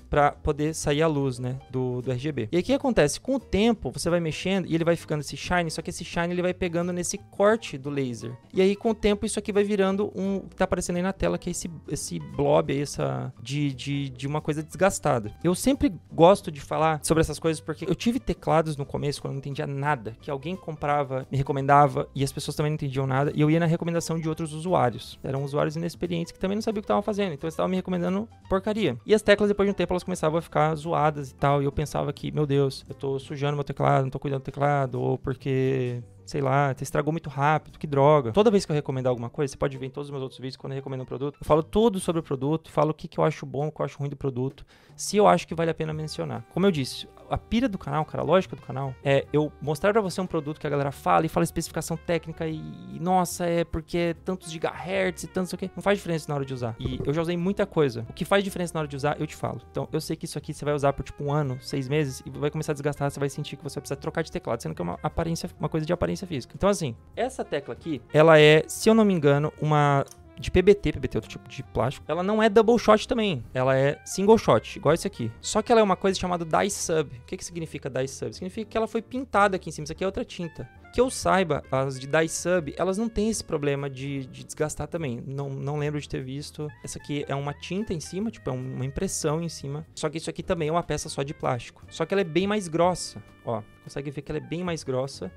pra poder sair a luz, né, do, do R G B. E aí o que acontece? Com o tempo, você vai mexendo e ele vai ficando esse shine, só que esse shine ele vai pegando nesse corte do laser. E aí com o tempo isso aqui vai virando um, que tá aparecendo aí na tela, que é esse, esse blob aí, essa, de, de, de uma coisa desgastada. Eu sempre gosto de falar sobre essas coisas porque eu tive teclados no começo, quando eu não entendia nada, que alguém comprava, me recomendava e as pessoas também não entendiam nada, e eu ia na recomendação de outros usuários. Eram usuários inexperientes que também não sabiam o que estavam fazendo, então eles estavam me recomendando porcaria. E as teclas, depois de um tempo, elas começavam a ficar zoadas e tal, e eu pensava que, meu Deus, eu tô sujando meu teclado, não tô cuidando do teclado, ou porque... sei lá, você estragou muito rápido, que droga. Toda vez que eu recomendar alguma coisa, você pode ver em todos os meus outros vídeos, quando eu recomendo um produto, eu falo tudo sobre o produto, falo o que, que eu acho bom, o que eu acho ruim do produto, se eu acho que vale a pena mencionar. Como eu disse, a pira do canal, cara, a lógica do canal, é eu mostrar pra você um produto que a galera fala e fala especificação técnica e, e nossa, é porque é tantos gigahertz e tantos o quê. Não faz diferença na hora de usar. E eu já usei muita coisa. O que faz diferença na hora de usar, eu te falo. Então, eu sei que isso aqui você vai usar por tipo um ano, seis meses, e vai começar a desgastar, você vai sentir que você precisa trocar de teclado, sendo que é uma aparência, uma coisa de aparência física. Então, assim, essa tecla aqui, ela é, se eu não me engano, uma de P B T, P B T é outro tipo de plástico. Ela não é double shot também, ela é single shot, igual esse aqui. Só que ela é uma coisa chamada dye sub. O que que significa dye sub? Significa que ela foi pintada aqui em cima, isso aqui é outra tinta. Que eu saiba, as de dye sub, elas não têm esse problema de, de desgastar também. Não, não lembro de ter visto. Essa aqui é uma tinta em cima, tipo, é uma impressão em cima. Só que isso aqui também é uma peça só de plástico. Só que ela é bem mais grossa, ó. Consegue ver que ela é bem mais grossa.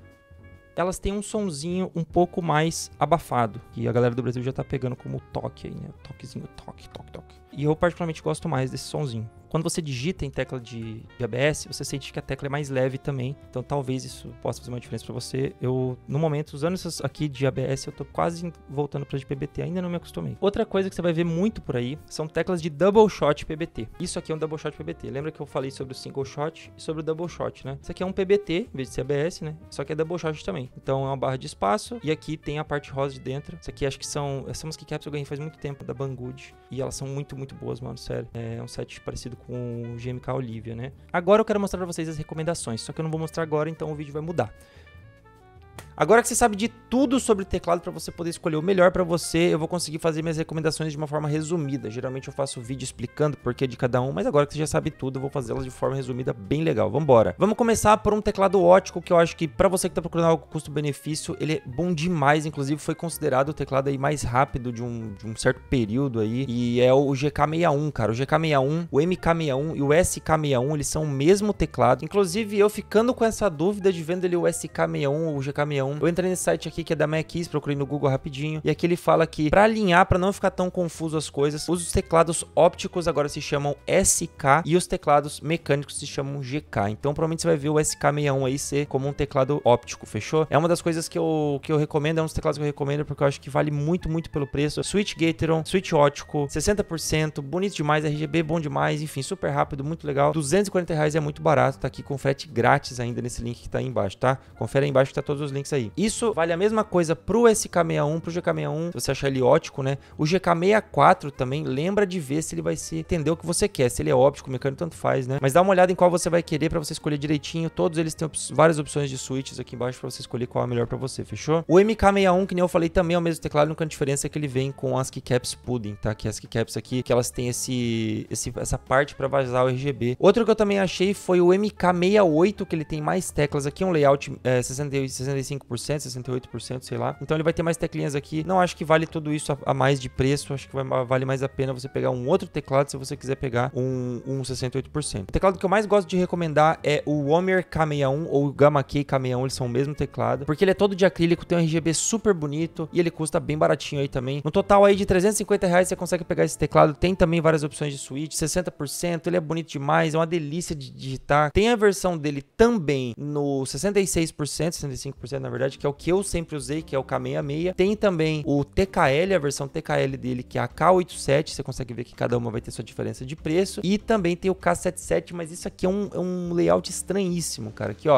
Elas têm um sonzinho um pouco mais abafado, que a galera do Brasil já tá pegando como toque aí, né? Toquezinho, toque, toque, toque. E eu particularmente gosto mais desse sonzinho. Quando você digita em tecla de, de A B S, você sente que a tecla é mais leve também. Então talvez isso possa fazer uma diferença para você. Eu, no momento, usando essas aqui de A B S, eu tô quase voltando para de P B T. Ainda não me acostumei. Outra coisa que você vai ver muito por aí são teclas de double shot P B T. Isso aqui é um double shot P B T. Lembra que eu falei sobre o single shot e sobre o double shot, né? Isso aqui é um P B T, em vez de ser A B S, né? Só que é double shot também. Então é uma barra de espaço e aqui tem a parte rosa de dentro. Isso aqui acho que são... Essas musky caps eu ganhei faz muito tempo da Banggood. E elas são muito, muito boas, mano. Sério. É um set parecido com o G M K Olivia, né? Agora eu quero mostrar pra vocês as recomendações, só que eu não vou mostrar agora, então o vídeo vai mudar. Agora que você sabe de tudo sobre o teclado para você poder escolher o melhor para você, eu vou conseguir fazer minhas recomendações de uma forma resumida. Geralmente eu faço vídeo explicando o porquê de cada um, mas agora que você já sabe tudo, eu vou fazê-las de forma resumida bem legal. Vambora! Vamos começar por um teclado ótico, que eu acho que para você que tá procurando algo custo-benefício, ele é bom demais. Inclusive foi considerado o teclado aí mais rápido de um, de um certo período aí, e é o G K sessenta e um, cara. O G K sessenta e um, o M K sessenta e um e o S K sessenta e um, eles são o mesmo teclado. Inclusive eu ficando com essa dúvida de vendo ele o S K sessenta e um ou o G K sessenta e um, eu entrei nesse site aqui que é da Mackeys, procurei no Google rapidinho, e aqui ele fala que para alinhar, para não ficar tão confuso as coisas, os teclados ópticos agora se chamam S K e os teclados mecânicos se chamam G K. Então provavelmente você vai ver o S K sessenta e um aí ser como um teclado óptico, fechou? É uma das coisas que eu, que eu recomendo, é um dos teclados que eu recomendo porque eu acho que vale muito, muito pelo preço. Switch Gateron, switch óptico, sessenta por cento, bonito demais, R G B bom demais, enfim, super rápido, muito legal. duzentos e quarenta reais é muito barato, tá aqui com frete grátis ainda nesse link que tá aí embaixo, tá? Confere aí embaixo que tá todos os links aí. Isso vale a mesma coisa pro S K sessenta e um, pro G K sessenta e um, se você achar ele óptico, né? O G K sessenta e quatro também, lembra de ver se ele vai ser, entender o que você quer, se ele é óptico, mecânico, tanto faz, né? Mas dá uma olhada em qual você vai querer pra você escolher direitinho. Todos eles têm op várias opções de switches aqui embaixo pra você escolher qual é a melhor pra você, fechou? O M K sessenta e um, que nem eu falei, também é o mesmo teclado, a única diferença é que ele vem com as keycaps pudding, tá? Que as keycaps aqui, que elas têm esse, esse, essa parte pra vazar o R G B. Outro que eu também achei foi o M K sessenta e oito, que ele tem mais teclas aqui, um layout é, sessenta e cinco por cento, sessenta e oito por cento, sei lá. Então ele vai ter mais teclinhas aqui. Não acho que vale tudo isso a, a mais de preço. Acho que vai, vale mais a pena você pegar um outro teclado se você quiser pegar um, um sessenta e oito por cento. O teclado que eu mais gosto de recomendar é o Homer K sessenta e um ou o Gamma Key K sessenta e um. Eles são o mesmo teclado, porque ele é todo de acrílico, tem um R G B super bonito e ele custa bem baratinho aí também. No total aí de trezentos e cinquenta reais você consegue pegar esse teclado. Tem também várias opções de switch, sessenta por cento. Ele é bonito demais, é uma delícia de digitar. Tem a versão dele também no sessenta e seis por cento, sessenta e cinco por cento na verdade, que é o que eu sempre usei, que é o K sessenta e seis. Tem também o T K L, a versão T K L dele, que é a K oitenta e sete. Você consegue ver que cada uma vai ter sua diferença de preço. E também tem o K setenta e sete, mas isso aqui é um, é um layout estranhíssimo, cara. Aqui, ó.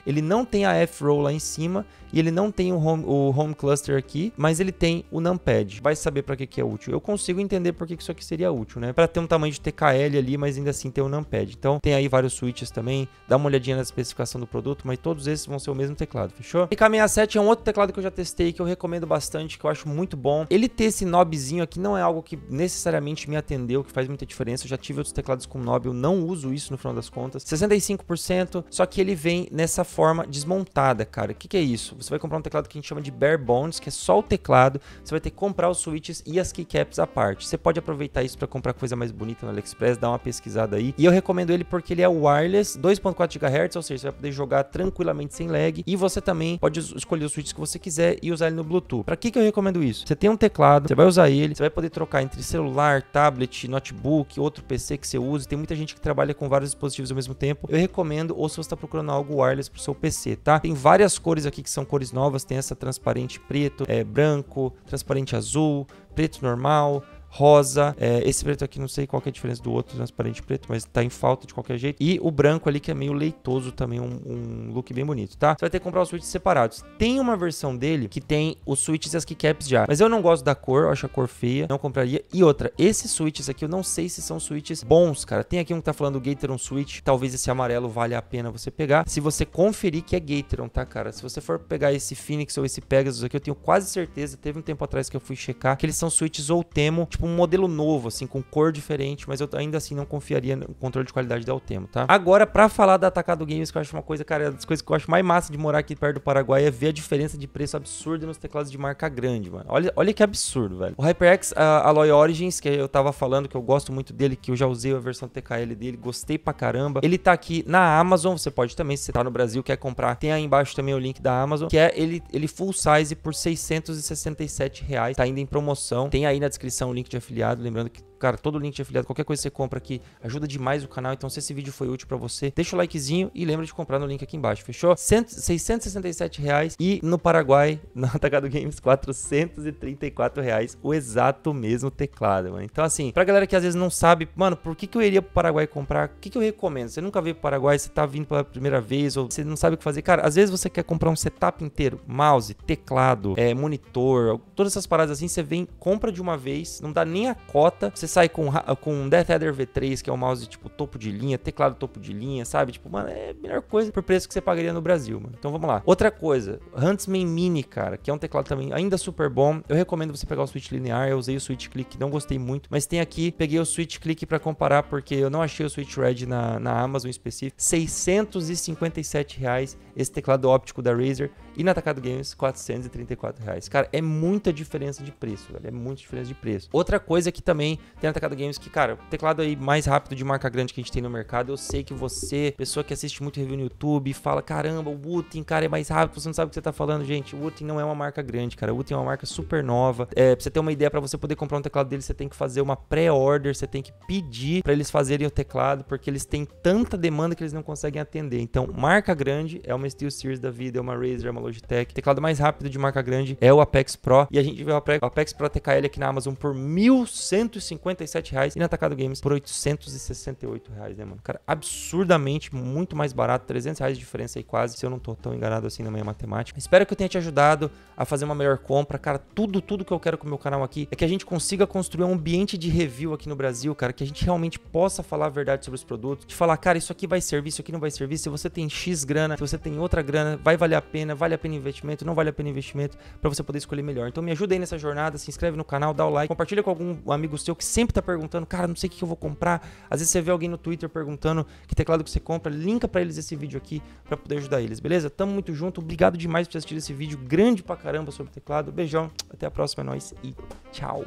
ele não tem a F-Roll lá em cima e ele não tem o home, o home cluster aqui, mas ele tem o numpad. Vai saber para que que é útil. Eu consigo entender por que que isso aqui seria útil, né? Para ter um tamanho de T K L ali, mas ainda assim ter o numpad. Então tem aí vários switches também, dá uma olhadinha na especificação do produto, mas todos esses vão ser o mesmo teclado, fechou? E K sessenta e sete é um outro teclado que eu já testei, que eu recomendo bastante, que eu acho muito bom. Ele ter esse knobzinho aqui não é algo que necessariamente me atendeu, que faz muita diferença. Eu já tive outros teclados com knob, eu não uso isso no final das contas. sessenta e cinco por cento, só que ele vem nessa forma desmontada, cara. O que que é isso? Você vai comprar um teclado que a gente chama de bare bones, que é só o teclado. Você vai ter que comprar os switches e as keycaps à parte. Você pode aproveitar isso para comprar coisa mais bonita no AliExpress, dar uma pesquisada aí. E eu recomendo ele porque ele é wireless, dois ponto quatro gigahertz, ou seja, você vai poder jogar tranquilamente sem lag. E você também pode escolher os switches que você quiser e usar ele no Bluetooth. Para que que eu recomendo isso? Você tem um teclado, você vai usar ele, você vai poder trocar entre celular, tablet, notebook, outro P C que você use. Tem muita gente que trabalha com vários dispositivos ao mesmo tempo. Eu recomendo, ou se você está procurando algo wireless para o seu P C, tá? Tem várias cores aqui que são cores novas. Tem essa transparente preto, é, branco, transparente azul, preto normal, rosa, é, esse preto aqui não sei qual que é a diferença do outro transparente preto, mas tá em falta de qualquer jeito, e o branco ali que é meio leitoso também, um, um look bem bonito, tá? Você vai ter que comprar os switches separados. Tem uma versão dele que tem os switches e as keycaps já, mas eu não gosto da cor, eu acho a cor feia, não compraria. E outra, esses switches aqui eu não sei se são switches bons, cara. Tem aqui um que tá falando Gateron Switch, talvez esse amarelo valha a pena você pegar, se você conferir que é Gateron, tá, cara? Se você for pegar esse Phoenix ou esse Pegasus aqui, eu tenho quase certeza, teve um tempo atrás que eu fui checar, que eles são switches Ultemo, tipo um modelo novo, assim, com cor diferente, mas eu ainda assim não confiaria no controle de qualidade da Ultemo, tá? Agora, pra falar da Atacado Games, que eu acho uma coisa, cara, das coisas que eu acho mais massa de morar aqui perto do Paraguai é ver a diferença de preço absurda nos teclados de marca grande, mano. Olha, olha que absurdo, velho. O HyperX uh, Alloy Origins, que eu tava falando, que eu gosto muito dele, que eu já usei a versão T K L dele, gostei pra caramba. Ele tá aqui na Amazon, você pode também, se você tá no Brasil, quer comprar, tem aí embaixo também o link da Amazon, que é ele, ele full size por seiscentos e sessenta e sete reais, tá ainda em promoção. Tem aí na descrição o link de afiliado. Lembrando que, cara, todo link de afiliado, qualquer coisa que você compra aqui, ajuda demais o canal. Então, se esse vídeo foi útil pra você, deixa o likezinho e lembra de comprar no link aqui embaixo, fechou? seiscentos e sessenta e sete reais e no Paraguai, na Atacado Games, quatrocentos e trinta e quatro reais, o exato mesmo teclado, mano. Então, assim, pra galera que às vezes não sabe, mano, por que que eu iria pro Paraguai comprar? O que que eu recomendo? Você nunca veio pro Paraguai, você tá vindo pela primeira vez, ou você não sabe o que fazer. Cara, às vezes você quer comprar um setup inteiro, mouse, teclado, é, monitor, todas essas paradas assim, você vem, compra de uma vez, não dá nem a cota, você sai com com Death Adder V três, que é um mouse tipo topo de linha, teclado topo de linha, sabe? Tipo, mano, é a melhor coisa por preço que você pagaria no Brasil, mano. Então vamos lá. Outra coisa, Huntsman Mini, cara, que é um teclado também ainda super bom. Eu recomendo você pegar o switch linear. Eu usei o switch click, não gostei muito, mas tem aqui, peguei o switch click pra comparar, porque eu não achei o switch red na, na Amazon específico. seiscentos e cinquenta e sete reais esse teclado óptico da Razer, e na Atacado Games quatrocentos e trinta e quatro reais. Cara, é muita diferença de preço, velho. É muita diferença de preço. Outra coisa que também tem na Atacado Games, que, cara, o teclado aí mais rápido de marca grande que a gente tem no mercado, eu sei que você, pessoa que assiste muito review no YouTube, fala, caramba, o Wooting, cara, é mais rápido, você não sabe o que você tá falando, gente. O Wooting não é uma marca grande, cara. O Wooting é uma marca super nova. É, pra você ter uma ideia, pra você poder comprar um teclado dele, você tem que fazer uma pré-order, você tem que pedir pra eles fazerem o teclado, porque eles têm tanta demanda que eles não conseguem atender. Então, marca grande é uma SteelSeries da vida, é uma Razer, é uma Logitech. O teclado mais rápido de marca grande é o Apex Pro, e a gente vê o Apex Pro T K L aqui na Amazon por mil cento e cinquenta e sete reais e na Atacado Games por oitocentos e sessenta e oito reais, né, mano? Cara, absurdamente muito mais barato, trezentos reais de diferença aí quase, se eu não tô tão enganado assim na minha matemática. Espero que eu tenha te ajudado a fazer uma melhor compra. Cara, tudo, tudo que eu quero com o meu canal aqui é que a gente consiga construir um ambiente de review aqui no Brasil, cara, que a gente realmente possa falar a verdade sobre os produtos, de falar, cara, isso aqui vai servir, isso aqui não vai servir, se você tem X grana, se você tem outra grana, vai valer a pena, vale a pena investimento, não vale a pena investimento, pra você poder escolher melhor. Então me ajuda aí nessa jornada, se inscreve no canal, dá o like, compartilha com algum amigo seu que sempre tá perguntando, cara, não sei o que eu vou comprar. Às vezes você vê alguém no Twitter perguntando que teclado que você compra, linka pra eles esse vídeo aqui pra poder ajudar eles, beleza? Tamo muito junto, obrigado demais por assistir esse vídeo grande pra caramba sobre teclado. Beijão, até a próxima, é nóis e tchau!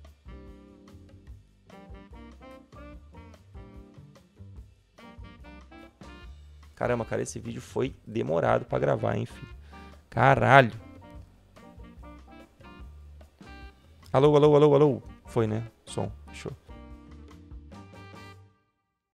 Caramba, cara, esse vídeo foi demorado pra gravar, hein, filho? Caralho! Alô, alô, alô, alô? Foi, né? Som, fechou.